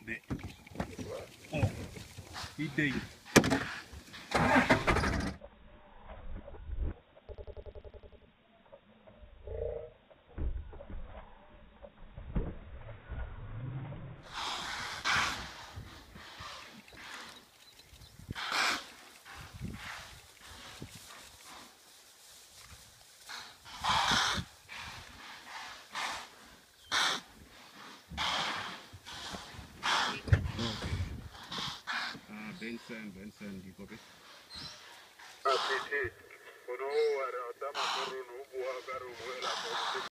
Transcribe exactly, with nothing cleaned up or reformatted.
the oh, he did. Benson, Benson, you copy? Ah, sí, sí. Bueno, ahora estamos por un